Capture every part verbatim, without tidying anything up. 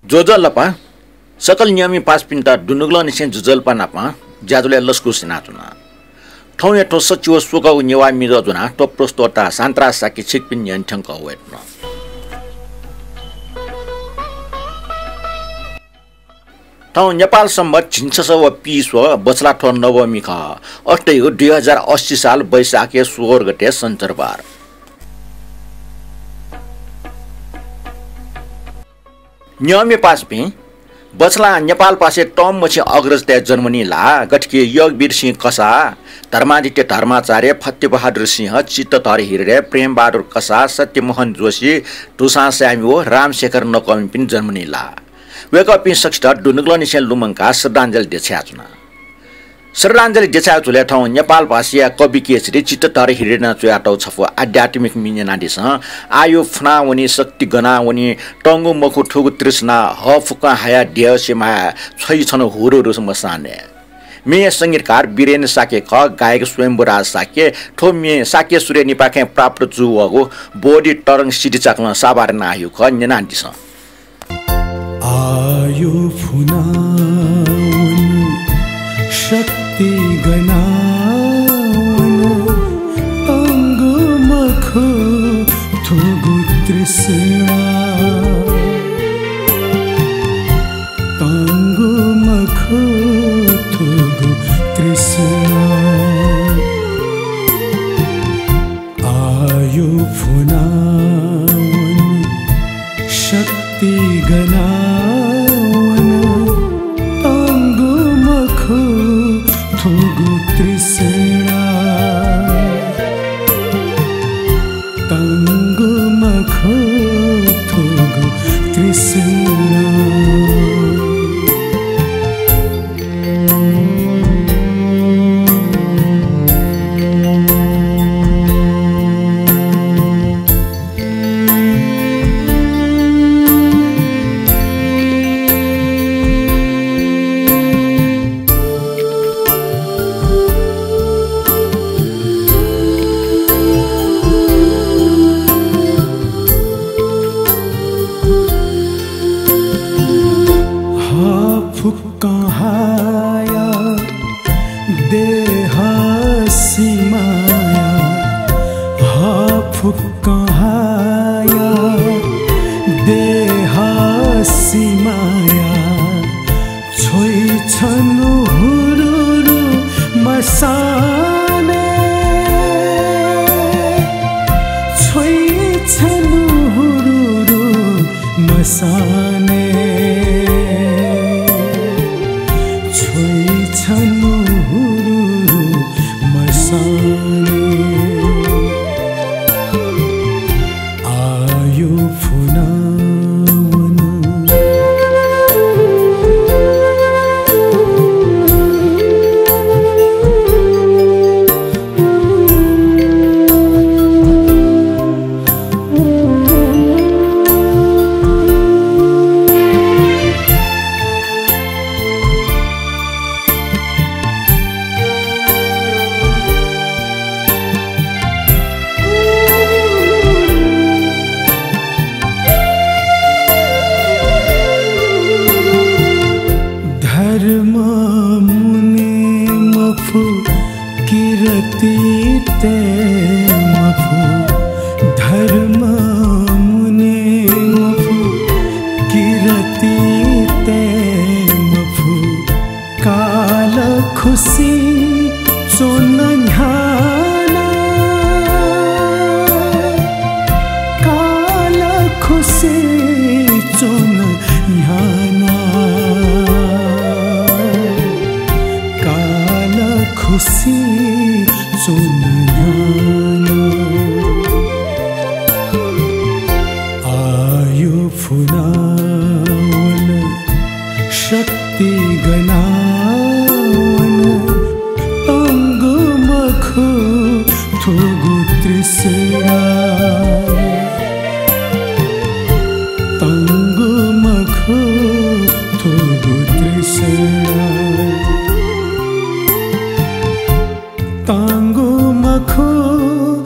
जोजलपा सकल नियमी पास पिन्टा डुनुग्ल निसेन जुजलपा नापा ज्याजुले लस्कु सिनाचुना ठौ एठो सचिव सुक नेवा मिरो जुना टोप्रोस्तोटा सान्त्रा साकी छिकपिन यन्ठंक वेट्न ठौ नेपाल सम्बत झिन्छस व पिसव बचला ठो नवमी ख अष्टै दुई हजार अस्सी साल वैशाखे सोह्र गते सञ्चरबार नियमी पास पि बचला नेपाल पासे टम मछि अग्रज त्या जर्मनी ला गठके योगवीर सिंह कसा धर्मादित्य धर्माचार्य फतेबहादुर सिंह चित्ततर हिरे प्रेम बहादुर कसा सत्यमोहन जोशी टुसा स्याम्यो रामशेखर नकमी पिन जर्मनी ला वेकअप सक्स्ट डुनुग्ल निसेन लुमङका श्रद्धाञ्जली देछ्याचुना श्रद्धाञ्जली देछ्याचुले ठाउँ नेपाल भाषीय कवि केसरी चित्ततर हिरेन चुयाटौ छफो आध्यात्मिक मिनेनादिस आयु फना वनी शक्ति गना वनी टंगु मखु ठुगु तृष्णा ह फुका हाया देह सेमा छै छन हुरु रुसम साने मे संगीतकार वीरेन साके ख गायक स्वयंवराज साके ठो मे साके सूर्य निपाखे प्राप्त जुवगो बोडी तरंग सिटी चाक्न साबार नायु ख नेनादिस आयु फुना शक्ति गनावन तंगु मखु थुगु तृष्णा तंगु मखु थुगु तृष्णा आयु फुनावन शक्ति गनावन तंगु मखु थुगु तृष्णा तंगु मखु थुगु तृष्णा तांगो मखो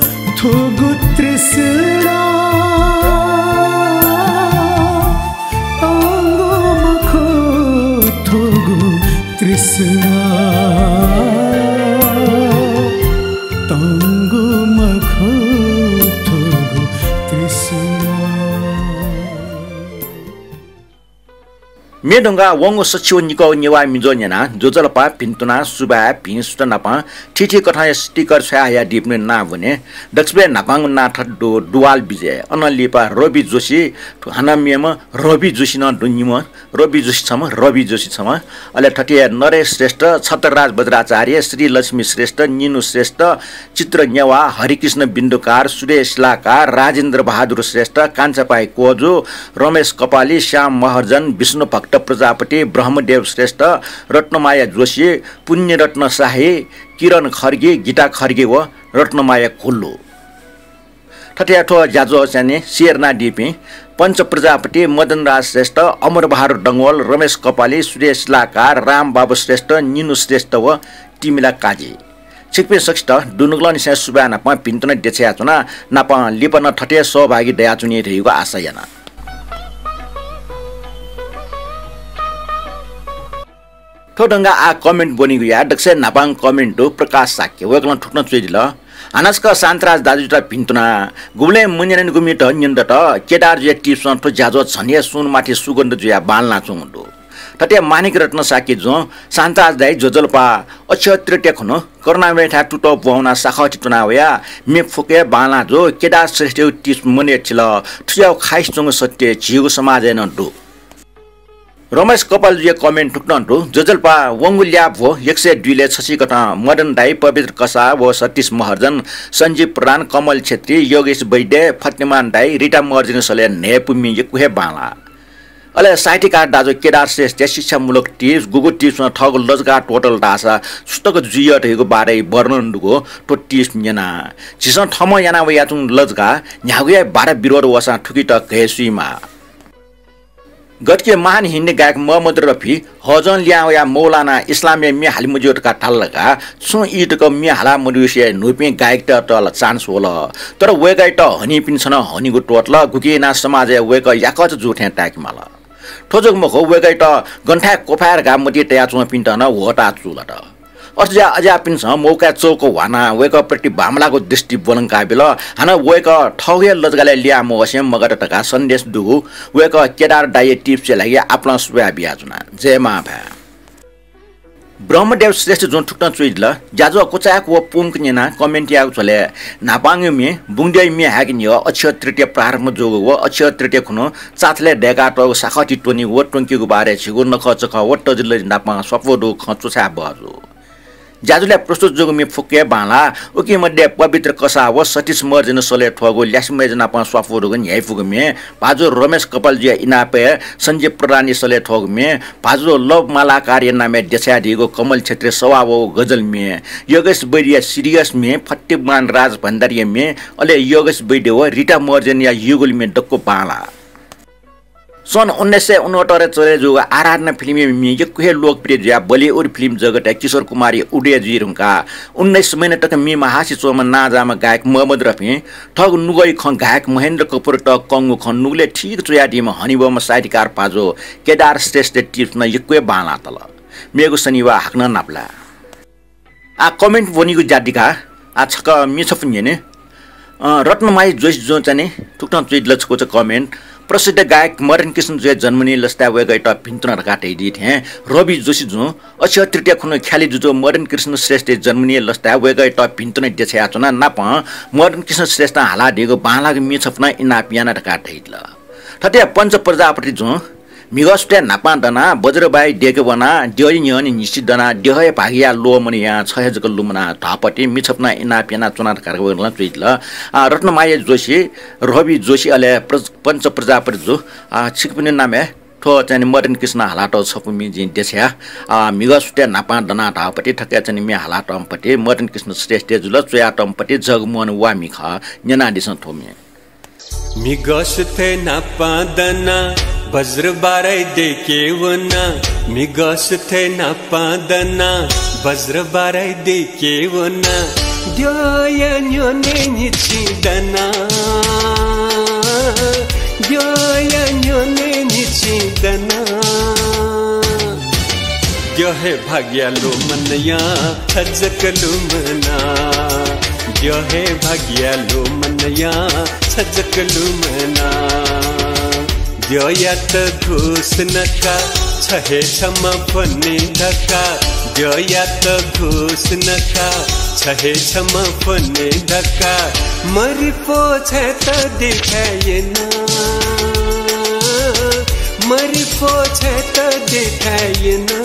थोगु तृष्णा तृष्णा तंगु मखो थोगु तृष्णा मेडुंगा वंगो सचिव निको निवा मिजोन्याना जोजलपा पिन्तुना सुबा पिन सुट नापा ठिठी कथा स्टिकर छाया डिप्ने ना भने दक्षबे नापाङ ना ठड्डो दुवाल विजय अनलिपा रवि जोशी हनामियम रवि जोशी न दुनिम रवि जोशी छम रवि जोशी छम अले ठटिया नरेश श्रेष्ठ छत्रराज बज्राचार्य श्री लक्ष्मी श्रेष्ठ निनु श्रेष्ठ चित्र न्यावा हरिकृष्ण बिन्दुकार सुरेश लाकार राजेन्द्र बहादुर श्रेष्ठ कान्छापाई कोजु रमेश कपाली श्याम महर्जन विष्णु भक्त प्रजापति ब्रह्मदेव श्रेष्ठ रत्नमाया जोशी पुण्यरत्न शाही किरण खर्गे गीता खर्गे व रत्नमाया खुल्लु ठट्याठो जाजो चाहिँ शेरना डिपी पंच प्रजापति मदनराज श्रेष्ठ अमरबहादुर डङ्गोल रमेश कपाली सुरेश लाकार राम बाबु श्रेष्ठ निनु श्रेष्ठ व तिमिला काजी छिक्पे सक्षित दुनुगलन से सुबा नापा पिन्तन देछया चुना नापा लिपन ठटे सहभागी दया चुनि रहेको आशा याना ठोडंगा आ कमेन्ट बनिगु या दक्ष नापाङ कमेन्ट हो प्रकाश साक्य वेकलन ठुक्न चुइदिल अनस्क शान्तराज दाजुटा पिन्तुना गुले मुन्यन गुमिट न्यन्द त केदार जे टिप्सन ठो ज्याजो छनिया सुन माथि सुगन्ध जुया बालना चुङडो तटे मानिक रत्न साकी जो शान्तराज दाइ जोजलपा अक्षत्र टेखनो करुणा मेठा टुटो बौना साखा टिटुना वया मे फुके बालना जो केदार श्रेष्ठ टिप्स मने छिल ठुयाउ खाइस चुङ सत्य जिउ समाज न दु रमेश कपाल जे कमेन्ट ठुक्नन्टु जोजलपा वंगुल्या भो एक सय दुई ले छसी कथा मदन दाई पवित्र कसा व सतीश महर्जन संजीव प्रधान कमल छेत्री योगेश वैद्य फतेमान दाई रिटा महर्जन सले नेपुमी यकुहे बाला अले साहित्यकार दाजु केदार श्रेष्ठ शिक्षामूलक टिप्स गुगु टिप्समा ठग लजगा टोटल दासा सुतक जुय रहेको बारे वर्णन दुगो तो टिप्स न्याना छिस ठम याना व याचुङ लजगा न्यागुया बारे विरोध वसा ठुकी त गएसुइमा गटके महान हिन्दी गायक मोहम्मद रफी हजन लिया मौलाना इस्लामिया मि हालिमुजोट का ठल्लगा सो ईद को मि हाला मरुसे नुपे गायक त तल चान्स होला तर वे गाय त हनी पिन छन हनी गु टोटल गुकेना समाज वे क याकच जुठे टाक माला ठोजक मखो वे गाय त गन्ठा कोफार गा मति तया चो पिन त न होटा चुला त अर्जा अजा पिन छ मौका चौको वाना वे क प्रति बामलाको दृष्टि बोलन काबिल हाना वे क ठौगे लजगाले लिया म वसे मगर टका सन्देश दुगु वे क केदार डाइ टिप्स लागि आपला सुया बियाजुना जय मा भा ब्रह्मदेव श्रेष्ठ जोन ठुक्न चुइदल जाजो कोचाक व पुंक नेना कमेन्ट याउ चले नापाङ मे बुंगदै मे हाकिन यो अक्षय तृतीय प्रारम्भ जोगो व अक्षय तृतीय खुनो चाथले डेगा त साखटी टोनी व टंकीको बारे छिगु नख चख व टजिल नापाङ सपोदो खचुसा बजो जाजुले प्रस्तुत जोगो मे फुके बाला ओके मध्ये पवित्र कसा व सतीश मर्जन सले ठगो ल्यासमेजना प स्वाफोरगो न्याय फुग मे बाजु रमेश कपाल जी इनापे संजीव प्रधानी सले ठग मे बाजु लव माला कार्य नामे देछा दिगो कमल क्षेत्र सवावो गजल मे योगेश बैरिया सिरियस मे फट्टेमान राज भण्डारी मे अले योगेश बैदे व रिटा मर्जन या युगल मे डक्को बाला सन् उन्नाइस सय उनहत्तर चले जो आराधना फिल्म में यकुहे लोकप्रिय ज्या बलिउड फिल्म जगत किशोर कुमारी उडे जीरुका उन्नाइस महिना तक मी महासी चोमा नाजामा गायक मोहम्मद रफी ठग नुगई ख गायक महेन्द्र कपूर त कंगु ख नुगले ठीक चुयाडीमा हनिबम साहित्यकार पाजो केदार श्रेष्ठ टिप्स न यकुहे बाला तल मेगु शनिवा हाक्न नाप्ला आ कमेन्ट वनिगु जादिका आ छक मिछफुन्यने रत्नमाई जोइस जो चाहिँ टुक्न चुइदलचको छ कमेन्ट प्रसिद्ध गायक मदन कृष्ण जो जन्मनी लस्ता वे गएट पिन्तन काटे दी थे रवि जोशी जो अक्षय तृतीय खुन ख्याली जो मदन कृष्ण श्रेष्ठ जन्मनी लस्ता वे गएट पिन्तन देछया चना नाप मदन कृष्ण श्रेष्ठ हाला दिगो बालाग मिछफना इना पियाना काटे ल ठटे पंच प्रजापति जो मिगस्टे नापा दना बज्रबाई डेके बना डेरी न्यनि निश्चित दना डेहय भागिया लो मनि या छयजक लुमना थापटी मिछपना इना पियाना चुना कार्यक्रम चुइल रत्नमाया जोशी रवि जोशी अले पंच प्रजापति जो छिकपिने नामे ठो चाहिँ मदन कृष्ण हालाटो छपुमी जिन देछया मिगस्टे नापा दना थापटी ठक्या चाहिँ मे हालाटमपटी मदन कृष्ण श्रेष्ठ जुल चोयाटमपटी जगमोहन वामी ख न्यना दिस थोमे मिगस्टे नापा दना बज्र बाराई देके वना मिगस्थे ना पादना बज्र बाराई देके वना द्योया न्योने निचिदना द्योया न्योने निचिदना जो है भाग्यालो मनया छजकलु मना जो है भाग्यालो मनया छजकलु मना जो यात घुस नका छहे छम फने धका जो यात घुस नका छहे छम फने धका मरी पोछे त दिखाए ना मरी पोछे त दिखाए ना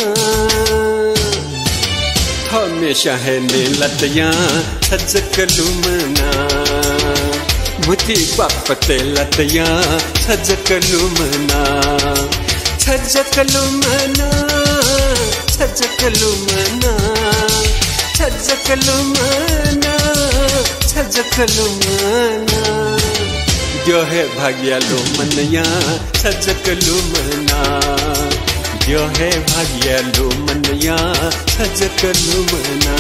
हमेशा है नीलतया छजकलु मना मुती बापते लतया छजकलु मना छजकलु मना छजकलु मना छजकलु मना छजकलु मना जो है भाग्यालो मनया छजकलु मना जो है भाग्यालो मनया छजकलु मना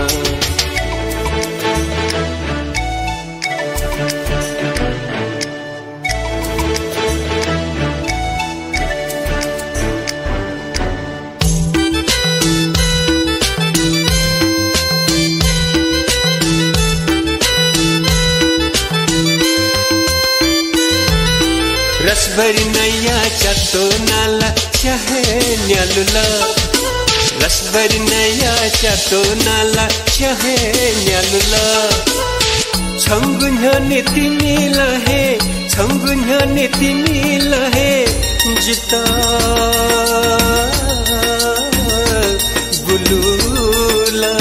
रसभरी नैया चतो नाला चाहे न्यालुला रसभरी नैया चतो नाला चाहे न्यालुला छंगुन्या तिमी लहे छंगुन्या तिमी लहे जिता गुलुला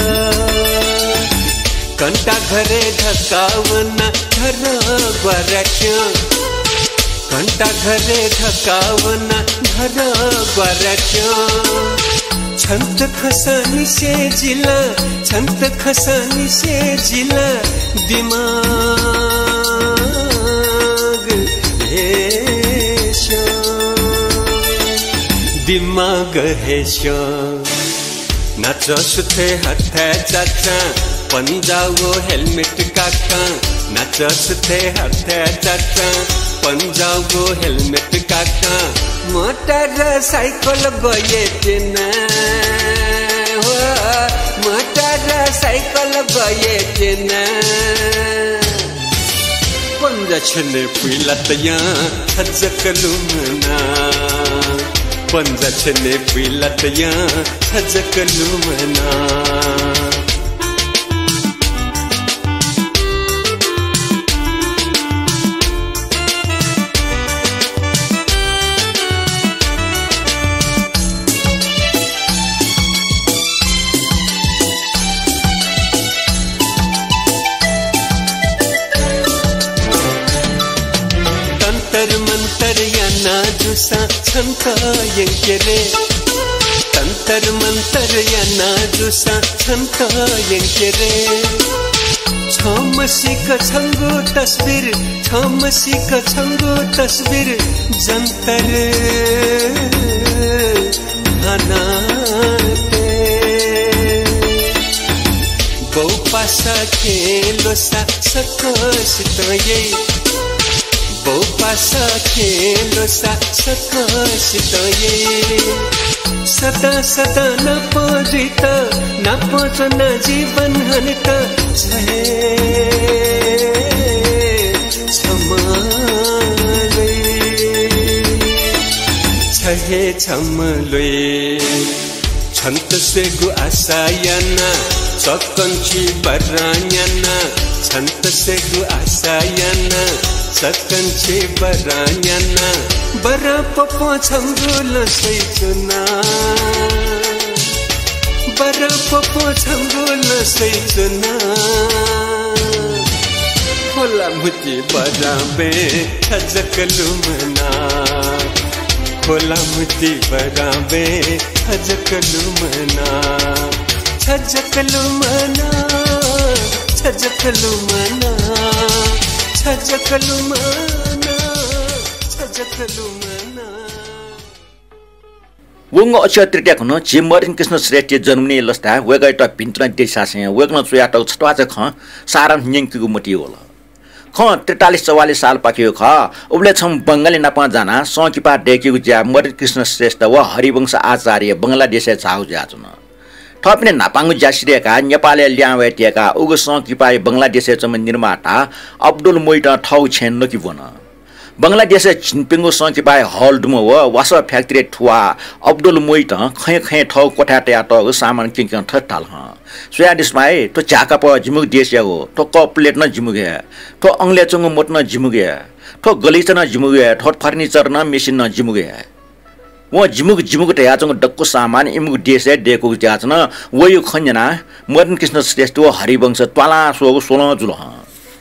कंटा घरे धकावना घर बरक्या घंटा घरे धकावना घर बरक्या छंत खसानी से जिला छंत खसानी से जिला दिमाग हेशो दिमाग हेशो नाचो सुथे हथे चाचा पंजाबो हेलमेट काका नाचो सुथे हथे चाचा पंजाबो हेलमेट काका मोटर साइकिल गए ना हो मोटर साइकिल गए ना पंजा छने पुलतया छजकलु मना पंजा छने पुलतया छजकलु मना नाजुसा छंता यंकेरे तंतर मंतर या नाजुसा छंता यंकेरे छमसी का छंगो तस्वीर छमसी का छंगो तस्वीर जंतर बनाते गौ पासा खेलो सा सकसित ये बो पासा खेलो सा सकसित ये सदा सदा न पजित न पचन जीवन हनित छे छमले छहे छमले छंत से गु आसायना सकंची बरान्याना छंत से गु आसायना सकंची बरान्याना बरा पपो छंगुल सैचुना बरा पपो छंगुल सैचुना खोला मुझे बरा बे छजकलु मना खोला मुझे बरा बे छजकलु मना छजकलु मना छजकलु मना छजकलु मना छजकलु मना वंग अक्षय तृतीया खन जिमरिन कृष्ण श्रेष्ठ जन्मने लस्ता वेगैट पिन्त्र देशासे वेगन सुयाट छटवा ख सारा न्यंकिगु मटी होला ख त्रितालिस चौवालिस साल पाकियो ख उबले छम बङ्गाली नपा जाना सकिपा डेकेको ज्या मरण कृष्ण श्रेष्ठ व हरिवंश आचार्य बङ्गलादेश छाउ ज्याचुन थपने नापाङ्गु ज्यासिरेका नेपालले ल्यावेटिएका उगु सकिपा बङ्गलादेश चम निर्माता अब्दुल मोइट ठौ छेन नकि बन बङ्गलादेश छिनपिङ्गु सकिपा हलडुम व वास फ्याक्ट्री ठुवा अब्दुल मोइट खै खै ठौ कोठा ट्या त सामान किङ ठटाल ह सोयाडिसमाए तो चाका प जिमुग देश हो तो कप प्लेट न जिमुगे तो अंगले चंग मोट न जिमुगे तो गलीच न जिमुगे तो फर्नीचर न मेसिन न जिमुगे वो जिमुग जिमुग टया चंग डक्को सामान इमुग देश डेको ज्याच न वयो खन्जना मदन कृष्ण श्रेष्ठ व हरिवंश त्वाला सो सोलो जुल ह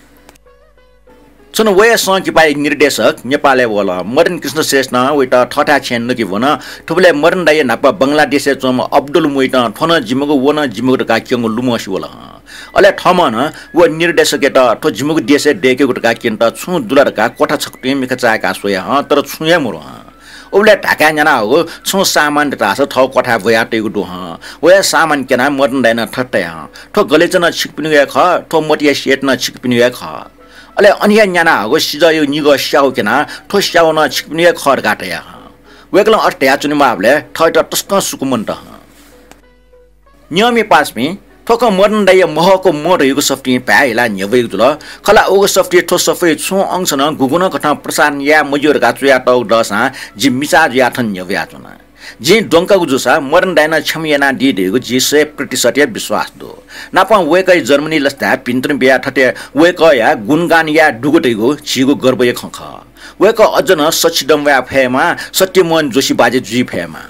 सन वय सकिपाई निर्देशक नेपालले बोला मदन कृष्ण श्रेष्ठ न वेट ठठा छेन नकि भन ठुबले मदन दाइ नापा बङ्गलादेश चम अब्दुल मोइट थन जिमुग वन जिमुग का क्यङ लुमसी बोला अले ठमन व निर्देशक त ठो जिमुग देश डेकेको का किन्त छु दुलर का कोठा छक्टे मिख चाका सोया ह तर छुया मुर ह उबले ढाका जना हो छु सामान रास ठौ कोठा भया टेगु दु ह वय सामान केना मदन दाइ न ठट्टे ह ठो गलेच न छिकपिनु ख ठो मोटिया सेट न छिकपिनु ख अले अन्य न्याना हो सिजयो निगो स्याउ केना ठो स्याउ न छिकपिनु खर गाटया वेकल अट्या चुनि माबले ठट टस्क सुकुमन्त नियमी पासमी ठोक मर्न दाइ महको मोरयुको सफ्टी पाइला न्यबै जुल खला ओगो सफ्टी ठो सफै छु अंश न गुगुन कथा प्रसाद या मजुर गा चुया टौ दसा जि मिसा ज्या थन न्यव्या चुना जी डोंका गुजुसा मर्न दाइना छमियाना दिदेको जी सय प्रतिशत विश्वास दो नापा वेकै जर्मनी लस्ता पिन्त्र बिया ठटे वेक या गुणगान या डुगटेको छिगो गर्व एक खख वेक अजन सचिदम वा फेमा सत्यमोहन जोशी बाजे जी फेमा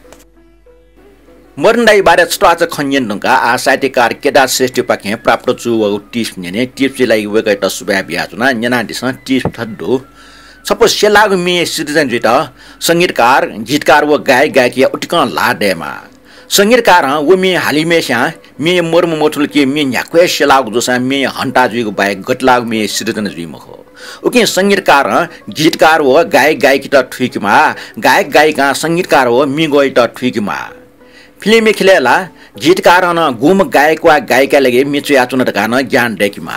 मर्न दाइ बारे स्टाच खन्यन ढंका आ साहित्यकार केदार श्रेष्ठ पाखे प्राप्त छु व टिप्स नेने टिप्स लाई वेकै तसुबा बिया जुना न्याना दिस टिप्स थड्डो सपोज सेलाग मे सिटिजन जिता संगीतकार गीतकार व गायक गायकी उटिकन लाडेमा संगीतकार व मे हालिमे स्या मे मर्म मोठुल के मे न्याक्वे सेलाग जोसा मे हन्टा जुइको बाइक गटलाग मे सिटिजन जुइम हो उके संगीतकार गीतकार व गायक गायकी त ठिकमा गायक गायिका संगीतकार व मे गइ त ठिकमा फिल्म खेलेला गीतकार न गुम गायक वा गायिका लगे मिचु याचुन त गान ज्ञान डेकीमा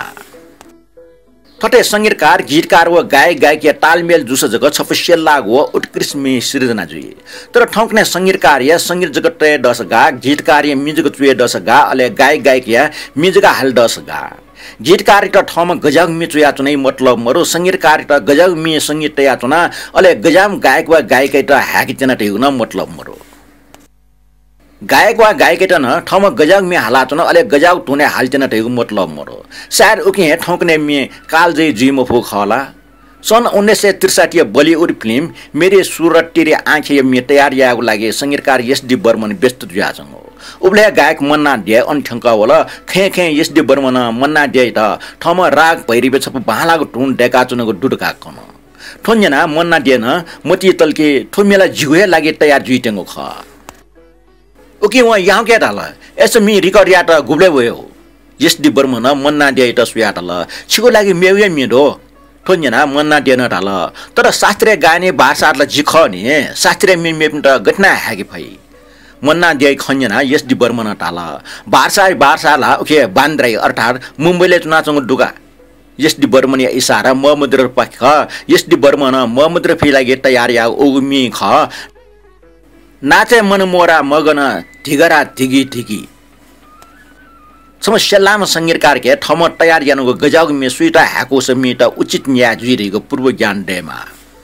ठटे संगीतकार गीतकार व गायक गायकी तालमेल जुस जग छपसेल लाग व उत्कृष्ट मे सृजना जुइ तर ठौकने संगीतकार या संगीत जगत टे दसगा गीतकार या म्युजिक चुए दसगा अले गायक गायकी या म्युजिक हाल दसगा गीतकार त ठम गजग मिचु याचुनै मतलब मरो संगीतकार त गजग मे संगीत याचुना अले गजाम गायक वा गायिका त हाकी जना टेगुना मतलब मरो गायक वा गायिका न ठम गजाग मे हालाचन अले गजाग टुने हालचन टेगु मतलब मरो सायद उके ठौकने मे कालजै जिम फो खला सन उन्नाइस सय त्रिसाठी बलिउड फिल्म मेरे सूरत तेरे आँखे मे तयार यागु लागि संगीतकार एसडी बर्मन व्यस्त जुयाजङ हो उबले गायक मन्ना दे अनठंका होला खे खे एसडी बर्मन मन्ना दे त ठम राग भैरिबे छप भालागु टुन डेका चुनको डुडका कन ठोन्जना मन्ना दे न मति तलके ठोमेला जिगुए लागि तयार जुइटेंगो ख ओके वहाँ यहाँ क्या डाला ऐसे मी रिकॉर्ड या तो गुबले हुए हो जिस डी बर्मन मन्ना दिया इटा सुया डाला छिको लागी मेवे मेडो ठोन्य ना मन्ना दिया न डाला तर शास्त्रीय गाने भाषा ला जिखो नि शास्त्रीय मे मे त घटना है कि भाई मन्ना दिया खन्य ना यस डी बर्मन डाला भाषा भाषा ला ओके बान्द्राई अर्थात मुम्बईले चुनाचंग डुगा यस डी बर्मन या इशारा मोहम्मद र पख यस डी बर्मन मोहम्मद र फिलागे तयार या ओगमी ख नाचे मन मोरा मगन धिगरा धिगी धिगी समस्या लाम संगीतकार के ठम तयार यानुको गजाग मे सुइटा हाको समित उचित न्याय जुइरेको पूर्व ज्ञान डेमा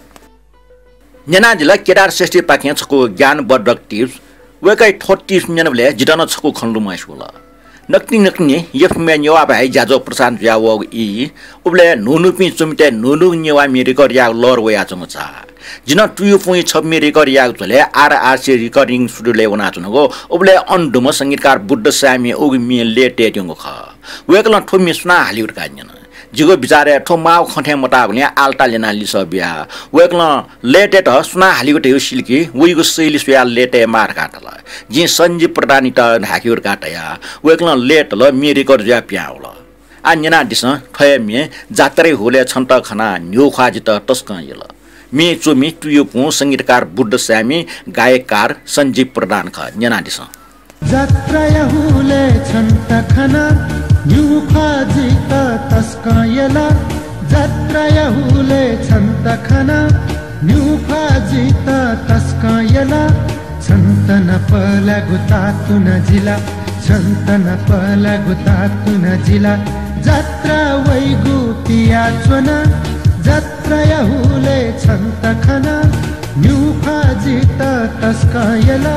न्याना जिल्ला केदार श्रेष्ठ पाखे छको ज्ञान बर्डक टिप्स वेकै थर्टी न्यानले जितन छको खण्डु माइसोला नक्ति नक्नि यफ मे न्यवा भाइ जाजो प्रशान्त ज्याव इ उबले नुनुपि चुमिते नुनु न्यवा मेरिकर या लर वया चमचा जिन टु पोइन्ट छ मे रेकर्ड याग चले आर आर सी रिकर्डिङ स्टुडियोले वना चुनको उबले अन्डुम संगीतकार बुद्ध सामी ओग मे लेटे टिंगो ख वेकल ठोमी सुना हालिउड कान्यन जिगो बिचारे ठो माउ खठे मटा भने आल्टा लेना लिस बिया वेकल लेटे त सुना हालिउड यो सिल्की उइगो शैली सुया लेटे मार काटला जि संजीव प्रधानी त ढाकिउड काटया वेकल लेट ल मे रेकर्ड ज्या प्याउल आ न्यना दिस ठय मे जात्रै होले छन्त खना न्यु ख्वाजि त टस्क यला मे चोमी टुयोपु संगीतकार बुद्ध सामी गायककार संजीव प्रधान ख न्यना दिस जात्रा हुले छन्त खना न्यु ख्वाजि त टस्क यला जात्रा यहुले छन्त खना न्युफा जित तस्का यला छन्त न पला गुता तुन जिला छन्त न पला गुता तुन जिला जात्रा वैगु पिया चोना जात्रा यहुले छन्त खना न्युफा जित तस्का यला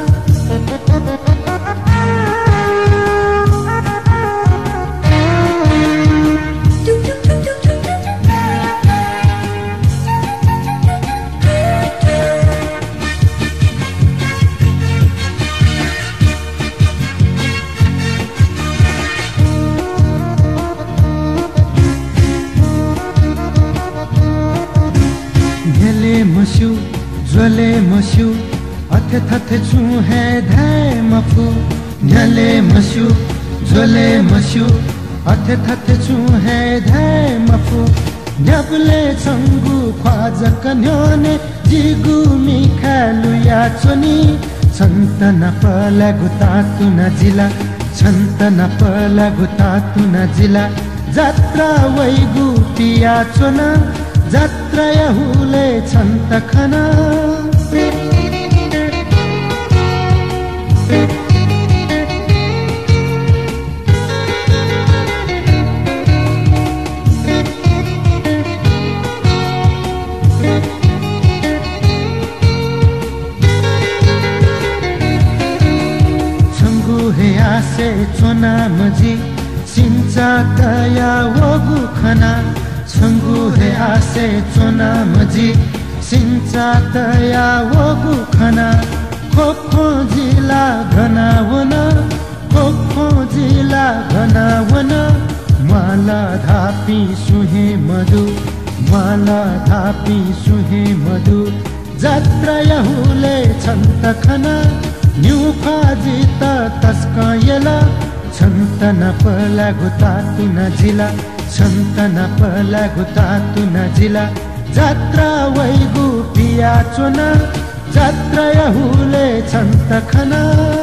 मस्यु ज्वले मस्यु अथे थथे छु है धाय मफु न्यले मस्यु ज्वले मस्यु अथे थथे छु है धाय मफु न्यबले छंगु ख्वाज कन्योने जिगु मिखालु या चोनी छन्त न पला गुता तु न जिला छन्त न पला गुता तु न जिला जात्रा वैगु पिया चोना जात्रा यहुले छन्त खना छंगु हे आसे चोना मजी सिंचा तया वगु खना छंगु हे आसे चोना मजी सिंचा तया वगु खना खोखो जिला घना वना खोखो जिला घना वना माला धापी सुहे मधु माला धापी सुहे मधु जात्रा यहुले छन्त खना न्युफा जित तस्का यला छन्त न पला गुता तु न जिला छन्त न पला गुता तु न जिला जात्रा वैगु पिया चोना जात्रा यहुले छन्त खना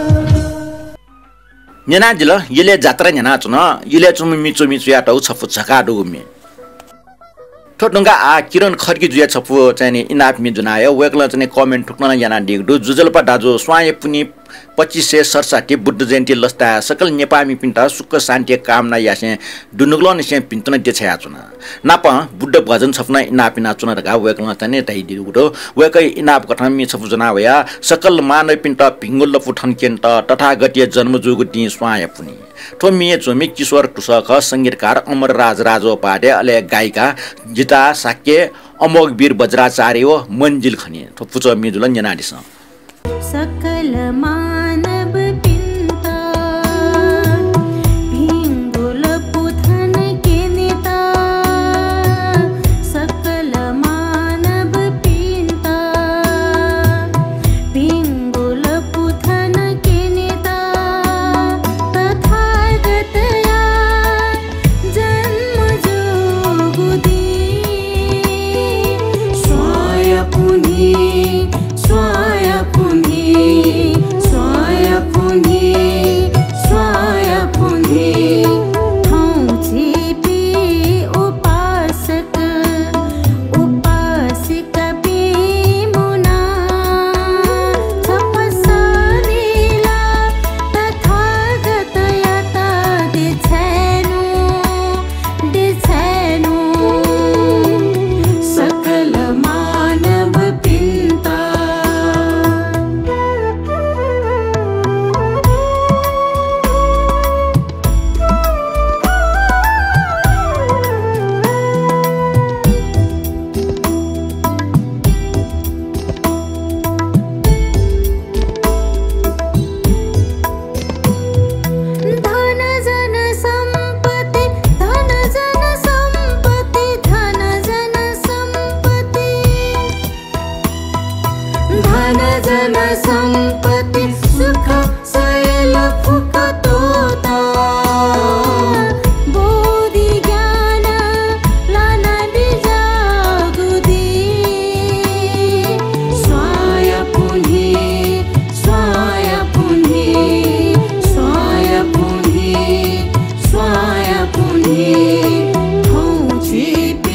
न्यना जिल यले जात्रा न्यना चुन यले चुम मिचो मिचो या टौ छफु छका डुमे ठोटुंगा आ किरण खर्की जुया छफु चाहिँ इनाप मि जुनायो वेकल चाहिँ कमेन्ट ठुक्न याना डिगडु जुजलपा दाजो स्वाय पुनि पच्चीस सय सडसठी बुद्ध जयन्ती लस्ता सकल नेपामी पिन्टा सुख शान्ति कामना यासे दुनुगलो निसे पिन्तन देछया चुना नाप बुद्ध भजन छफना इनापिना चुना रगा वेकल चाहिँ तै दिगडु वेकै इनाप कथन मि छफु जनावया सकल मानव पिन्टा भिंगुल पुठन केन्ट तथागतीय जन्म जुगुटी स्वाय पुनि ठोमिए चोमी किशोर टुसक संगीतकार अमर राज राजोपाध्याय अले गायिका जिता साक्य अमोघ वीर वज्राचार्य मन्जिल खनि थपुच मिजुल न्यनादिस सकल मानव पिन्ता भिंगुल पुथन के नेता सकल मानव पिन्ता भिंगुल पुथन के नेता तथागतया जन्म जोगुदी स्वाय पुनि स्वाय पुनि स्वाय पुनि स्वाय पुनि ठौचेपी उपासक उपासिक बिमुना तपस्सलीला तथागतया दिछेनु दिछेनु सकल मानव पिन्ता धन जन सम्पत्ति धन जन सम्पत्ति धन जन सम्पत्ति धन जन सम्पत्ति सुख शैल फुक तोता बोधि ज्ञान लाना बिजागुदी स्वाय पुनि स्वाय पुनि स्वाय पुनि स्वाय पुनि ठौचेपी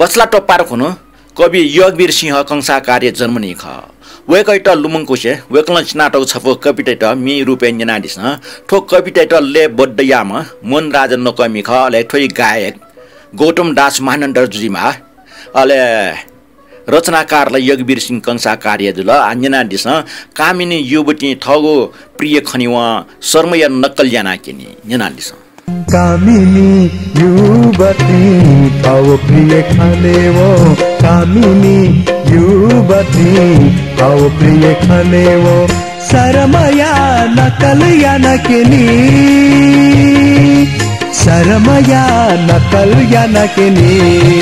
बचला टप्पार खुनु कवि योगवीर सिंह कंसा कार्य जर्मनी ख वेकैट लुमङकुसे वेकलन नाटक छपो कविटेट मी रुपे न्यानादिस ठो कविटेट ले बड्डयाम मन राजन नकमी ख ले ठोइ गायक गौतम दास महानन्दर जुजिमा अले रचनाकारलाई योगवीर सिंह कंसा कार्य जुल न्यानादिस कामिनी युवती ठगो प्रिय खनिवा शर्मया नक्कल याना किनी न्यानादिस कामिनी युवती ठगो प्रिय खनेवो कामिनी युवती ठगो प्रिय खनेवो शर्मया नकल याना किनी शर्मया नकल याना किनी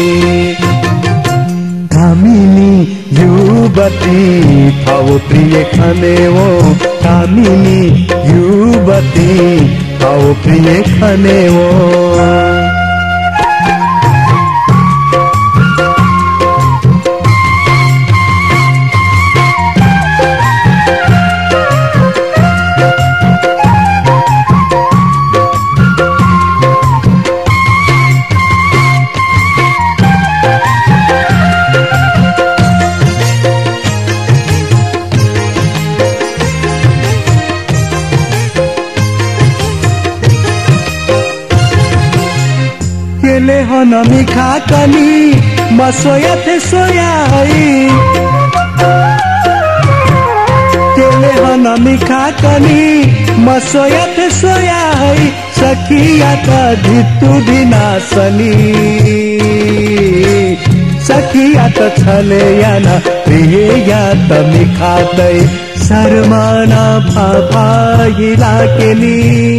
कामिनी युवती ठगो प्रिय खनेवो कामिनी युवती ठगो प्रिय खनेवो नमी खाकनी मसोया थे सोया केले नमी खाकनी मसोया थे सोया सखिया त धितु धिनासनी सखिया त छले याना प्रिय या त मिखातै शर्माना फाफा हिला केनी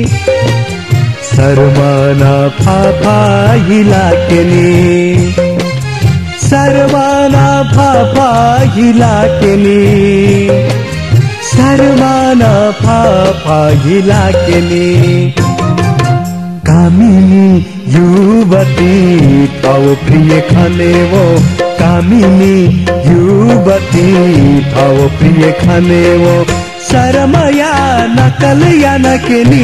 शर्माना फाफा हिला केनी शर्माना फाफा हिला केनी शर्माना फाफा हिला केनी कामिनी युवती ठगो प्रिय खनेवो कामिनी युवती ठगो प्रिय खनेवो शर्मया नकल याना केनी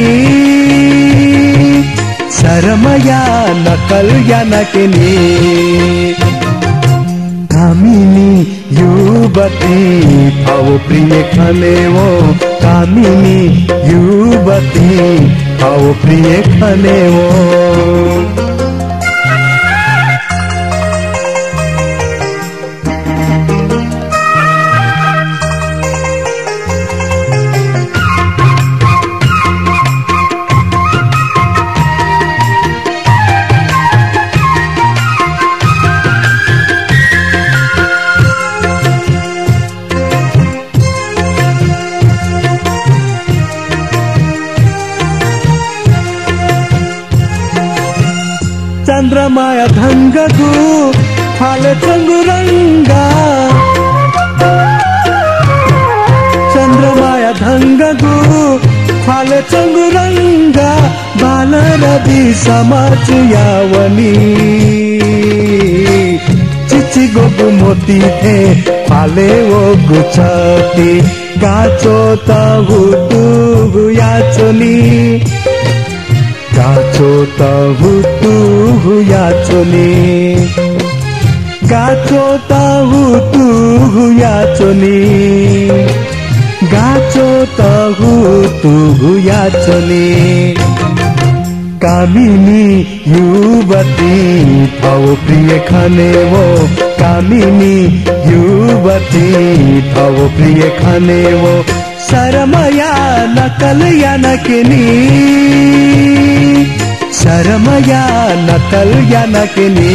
शर्मया नकल याना केनी कामिनी युवती ठगो प्रिय खनेवो कामिनी युवती ठगो प्रिय खनेवो चन्द्रमाया धङ्गगु फाले चङ्गुरङ्गा चन्द्रमाया धङ्गगु फाले चङ्गुरङ्गा बालरवि समाज यावनी चिची गोगु मोती थे फाले वो गुचती गाचो तहुतु गुयाचोनी गाचो तहुतु गुयाचोनी गाचो तहुतु गुयाचोनी गाचो तहुतु गुयाचोनी कामिनी युवती ठगो प्रिय खनेवो कामिनी युवती ठगो प्रिय खनेवो शर्मया नकल याना केनी शर्मया नकल याना केनी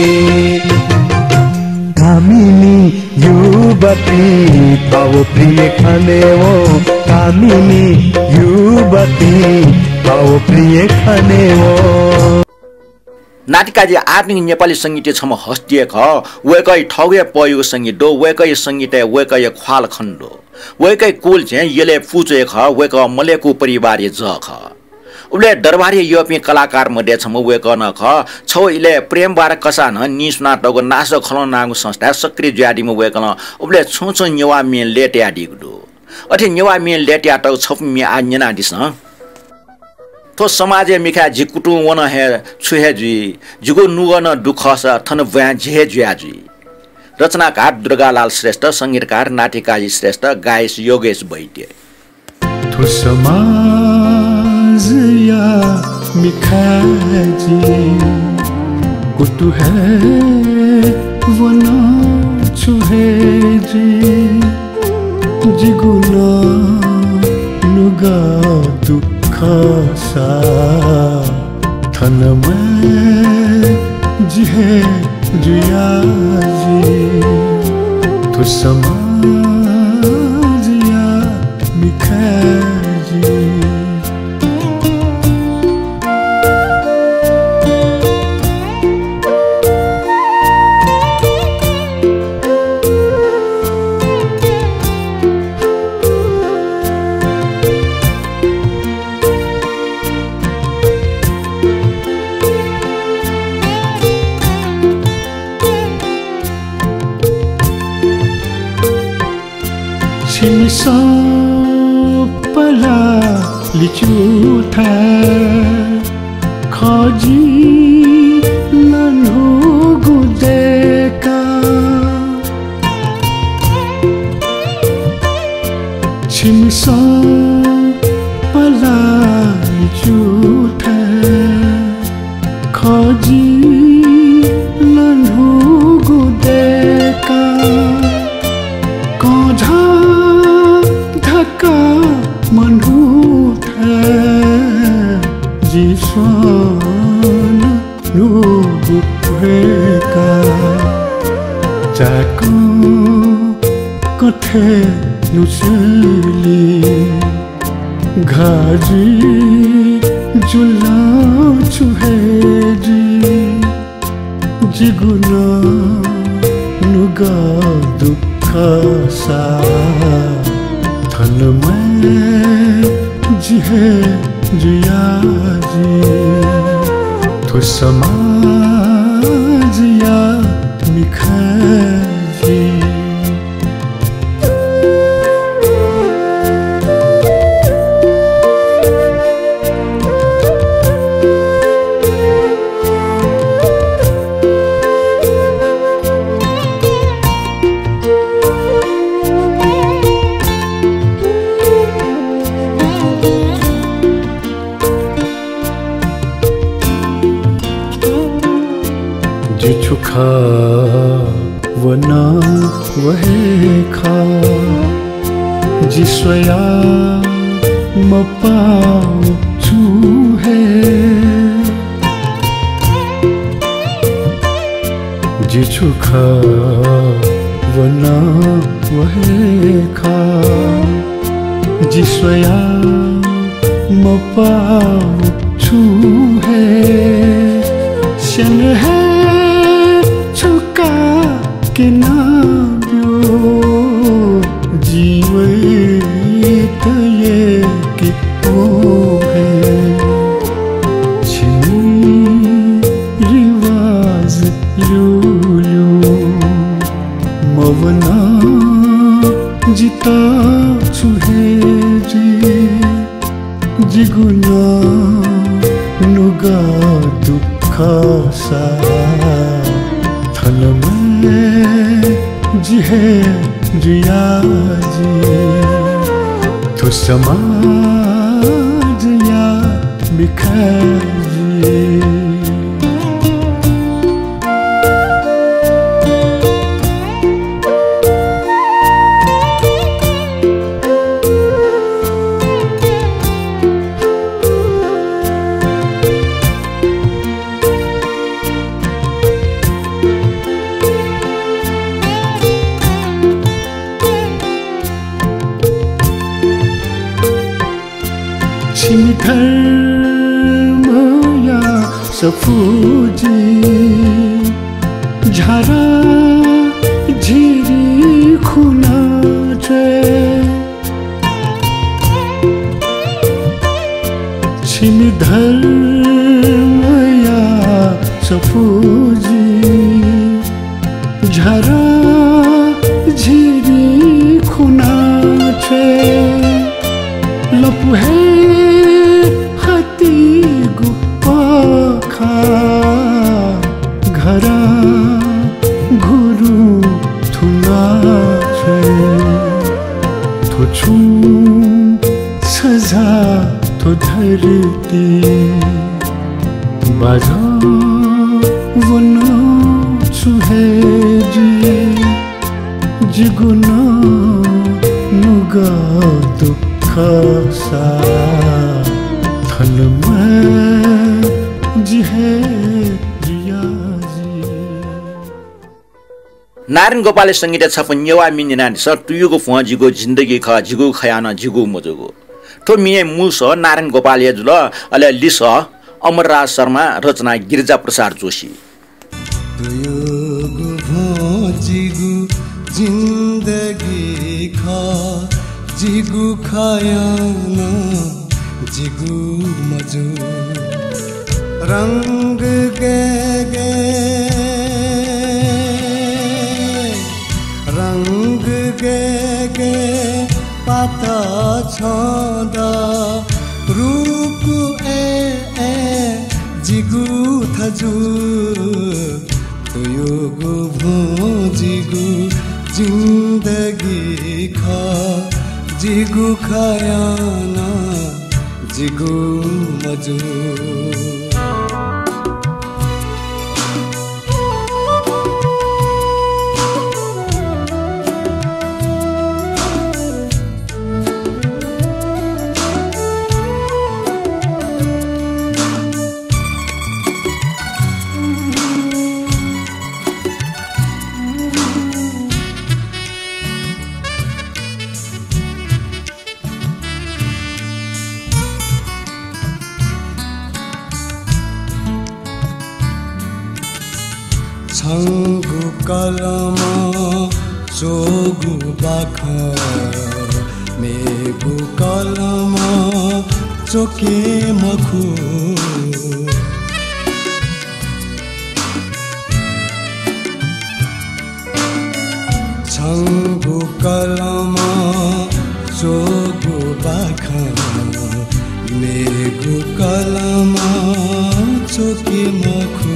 कामिनी युवती ठगो प्रिय खनेवो कामिनी युवती ठगो प्रिय खनेवो नाटिका जे आधुनिक नेपाली संगीत छम हस्तिए ख वेकै ठगे पयो संगीत दो वेकै संगीत वेकै ख्वाल खण्डो वेकै कुल चाहिँ यले फुचे ख वेक मलेको परिवार ज ख उले दरबारी युपी कलाकार मध्ये छम वेक न ख छौ इले प्रेम बार कसा न निस्ना टगो नास खलो नागु संस्था सक्रिय ज्याडी म वेक न उले छु छु नेवा मे लेट्या दिगदो अथे नेवा मे लेट्या त छप मे आ नेना दिस थो समाजे मिखा जी कुटु वन हे छुहे जी जुगो नुगन दुख स थन व्या झे ज्या जी। रचनाकार दुर्गालाल श्रेष्ठ, संगीतकार नाटिकाजी श्रेष्ठ, गायस योगेश वैद्य। थो समाज या मिखाजी कुटु है वन छुहे जी जिगुना नुगा दुख सा थन में जिहे जुया जी। तो समाज या मिखाजी छिमिसो पला लिचु था खोजी नन्हु गुदेका छिमिसो पला लिचु था खोजी नन्हु गुदेका कोझा धक्का मनहु था जिसन नुगुरेका जाको कथे नुसली घाजी जुला छुहे जी जिगुना नुगा दुख सा थन में जिहे जिया जी। तो समाज या मिखाजी जिछुखा वना वहे खा जिसया मपाव छूहे जिछुखा वना वहे खा जिसया मपाव छूहे शन है के नाब्यो जीवित ये कि ओ है छिनी रिवाज यू यू मवना जिता छुहे जी जिगुना नुगा दुख सा थन में जिहे जिया जी। तो समाज या मिखाजी धर्म या सफूजी झरा झिरी खुना छिन धर्म या सफूजी झरा झिरी खुना लपुहे हती घुरु थुना छे थो छु सजा तो धरती बाजा वनो छुहे जी जिगुना नुगा दुख सा थल में जिहे नारायण गोपालले संगीत छपन येवा मिनिनान स टुयुगो फजिगो जिन्दगी ख जिगु खयान जिगु मजुगो ठो मिए मुस नारायण गोपाल जुल अले लिस अमरराज शर्मा रचना गिरिजा प्रसाद जोशी टुयुगो फजिगो जिन्दगी ख जिगु खयान जिगु मजु रंग गे गे रंग गे गे पाता छदा रूप ए ए जिगु थजु तुयुगु भो जिगु जिन्दगी ख जिगु खयाना जिगु मजु छंगु कलम चोगु बाख मेगु कलम चोके मखु छंगु कलम चोगु बाख मेगु कलम चोके मखु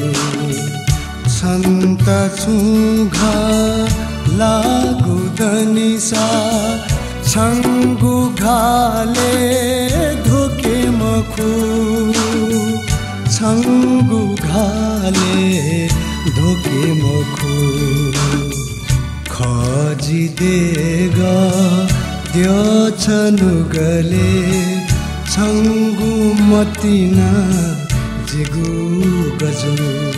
संत छुघा लागु दनिसा छंगु घाले धोके मखु छंगु घाले धोके मखु खजी देगा द्यो छनु गले छंगु मतिना जिगु गजु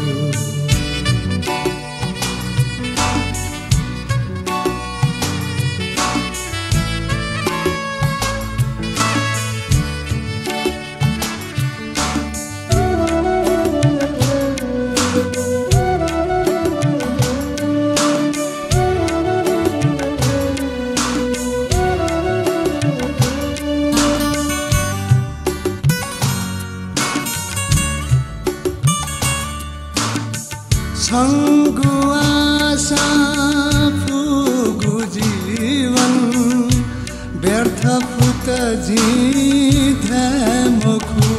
छंगु आशा फुगु जीवन व्यर्थ फुत जीधे मखु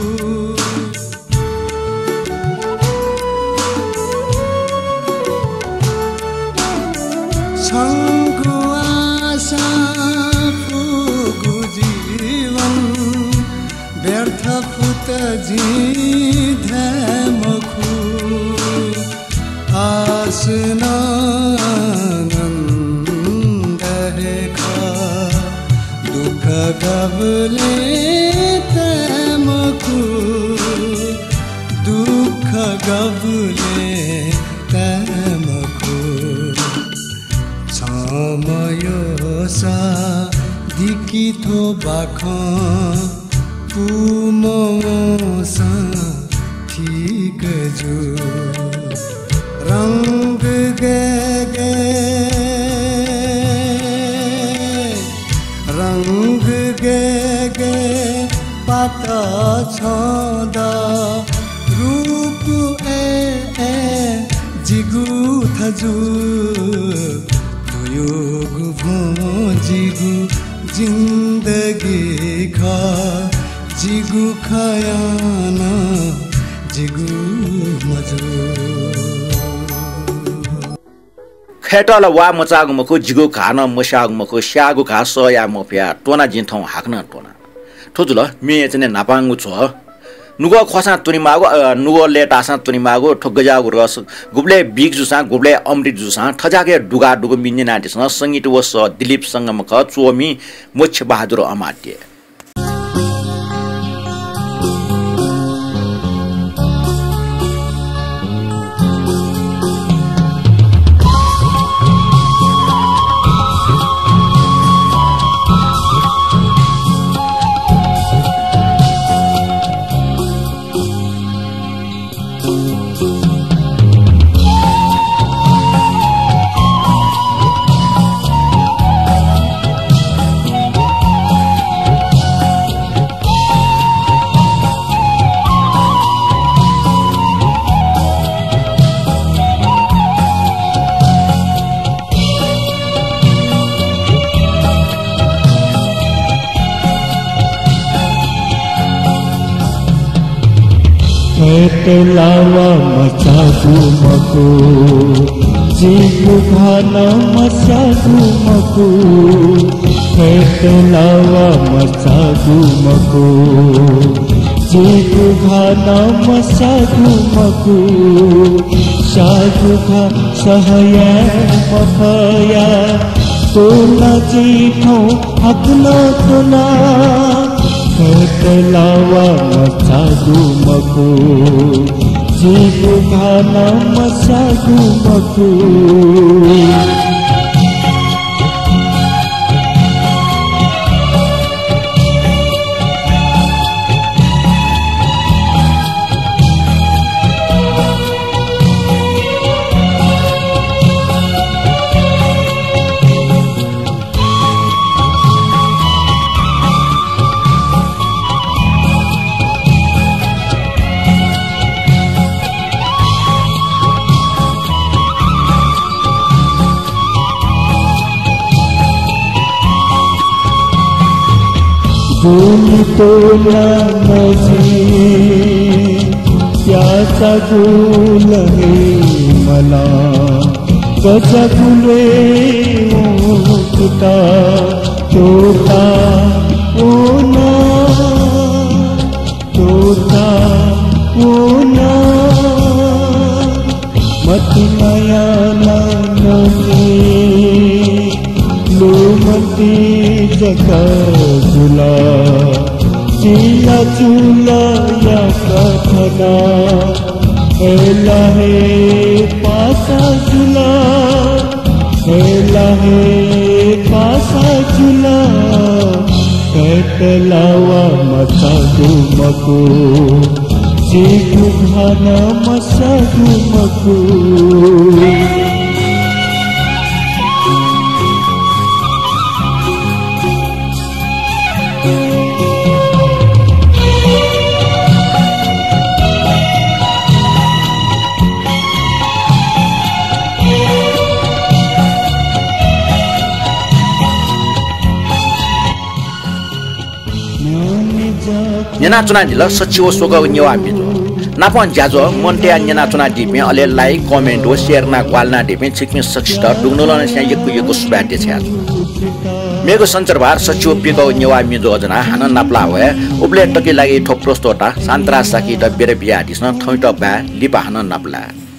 छंगु आशा फुगु जीवन व्यर्थ फुत जीधे मखु आसनानंद रेखा दुख गबले तमखु दुख गबले तमखु छमयो सा दिकी थो बाख पुमोसा ठीक जो रंग गे गे रंग गे गे पाता छदा रूप ए ए जिगु थजु तुयुगु भो जिगु जिन्दगी खा जिगु खयाना जिगु मजु फेटल वा मचागुमको जिगो खान मसागुमको स्यागु खा सया मफिया टोना जिन्थौ हाक्न टोना ठोजुल मे चाहिँ नापाङ्गु छ नुगो खसा तुनिमागो नुगो लेटासा तुनिमागो ठोगजागु रस गुब्ले बिग जुसा गुब्ले अमृत जुसा ठजागे डुगा डुगो मिन्ने नाटिसँग संगीत वस दिलीप संगमख चोमी मोक्ष बहादुर अमात्य लावा मचागु मको जीगु खाना मचागु मको लावा मचागु मको जीगु खाना मचागु मको सागु खा सहया मफया तो न जीठो हकना तुना लावा मचागु मको जीगु खाना मचागु मको गुली तोला मजी प्यासा गुल है मला गजा गुले उठता चोटा ओना चोटा ओना मत माया नमी लोमती जगा झुला चिला चूला या कथना हेला है पासा झुला हेला है पासा झुला कैतलावा मचागु मको जीगु खाना मचागु मको नेना चुना दिल सचिव सोग न्यवा मिजो नापन ज्याजो मन्टिया नेना चुना दिपे अले लाइक कमेन्ट हो शेयर ना ग्वालना दिपे छिकमे सक्सित दुग्नोलन स्या यकु यकु सुबाटे छ मेगो संचरबार सचिव पिगो न्यवा मिजो जना हान नाप्ला होए उब्ले टकी लागि ठोक प्रस्तोटा सान्त्रा साकी त बेरे बिया दिसन थैट बा लिपा हान नाप्ला